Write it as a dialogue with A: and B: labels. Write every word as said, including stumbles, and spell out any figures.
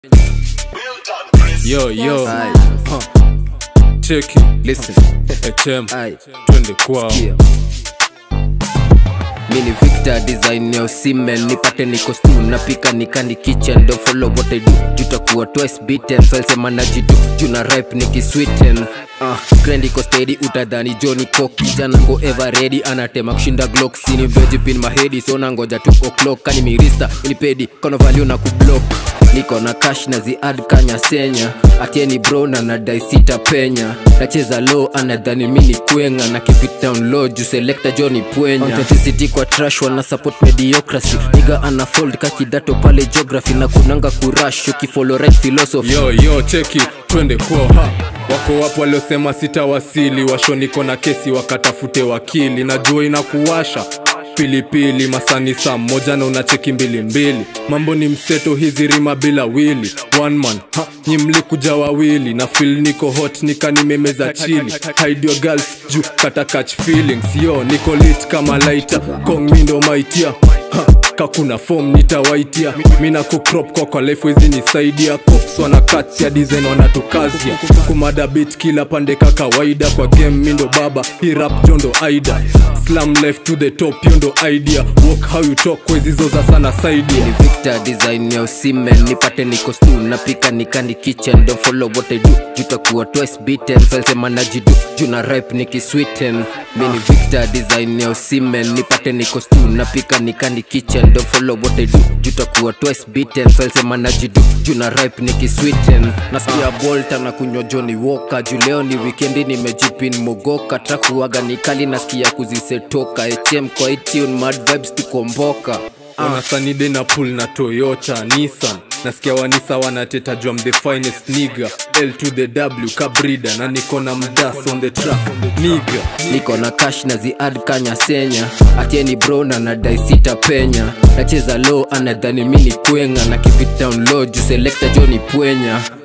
A: Yo, yo,
B: Aye.
A: huh. Check it,
B: Listen.
A: H M,
B: Aye.
A: twende kwao.
B: Yeah. Mini Victor design ya Osimhen, nipate niko stu napika nikani kitchen, don't follow what I do. Jutakuwa twice beaten, felt sema najidu, juna ripe niki sweeten. Ah, uh, grand iko steady utadhani Johnny Cock, kijana ngo ever ready, anatema kushinda Glock, sini veggie pin mahedi, so nangoja two o'clock, kani mirista, inipedi, kono value na kublock. Niko na cash na zi ad kanya senya, atieni bro na nadai sita penya. Nacheza low anadhani mini kwenga, na keep it down low ju selecta Johnny Pwenya. Authenticity kwa trash wana support mediocracy, nigga ana fold kakidato pale geography, na kunanga kurash ukifollow right philosophy.
A: Yo yo check it, twende kwao ha. Wako wapo waliosema sitawasili, washo niko na kesi wakatafute wakili, najua inakuwasha pilipili masani saa moja na unacheki mbili mbili. Mambo ni mseto hizi rima bila wili, one man ha, nyimli kuja wawili, na feel niko hot nika nimemeza chili. Hide your girls juu kata catch feelings. Yo niko lit kama lighter, kong mindo maitia ha, kakuna form nitawaitia. Mina kukrop kwa kwa life wezi nisaidia. Cops wana cuts ya design wanatukazia, kumada beat kila pande kakawaida. Kwa game mindo baba, hii rap jondo aida. Slam left to the top, yondo idea. Walk how you talk, kwezi zoza sana side.
B: Mini Victor design ya Osimhen, nipate niko stu napika nikani kitchen, don't follow what I do. Jutakuwa twice beaten, felt sema najidu, juna ripe niki sweeten. Mini Victor design ya Osimhen, nipate niko stu napika nikani kitchen, don't follow what I do. Jutakuwa twice beaten, felt sema najidu, juna ripe niki sweeten. Nasikia Bolta na kunywa Johnny Walker, juu leo ni weekendi nimejipin mogoka. Track huwaga nikali nasikia kuzisetoka, H M kwa tune mad vibes tukomboka.
A: Wana Sanide na pool na Toyota, Nissan. Nasikia wanisa wanateta juu I'm the finest nigga. L to the W kabrida, na niko na MdasontheTrack nigga.
B: Niko na cash na zi ad kanya senya, atieni bro na nadai sita penya. Nacheza low anadhani mini kwenga, na keep it down low ju selecta Johnny Pwenya.